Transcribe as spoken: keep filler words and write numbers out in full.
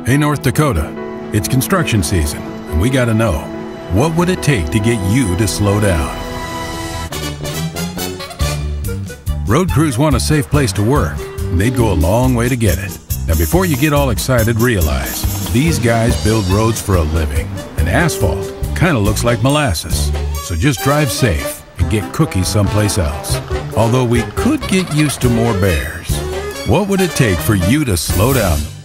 Hey, North Dakota, it's construction season, and we gotta know, what would it take to get you to slow down? Road crews want a safe place to work, and they'd go a long way to get it. Now, before you get all excited, realize these guys build roads for a living, and asphalt kind of looks like molasses. So just drive safe and get cookies someplace else. Although we could get used to more bears. What would it take for you to slow down?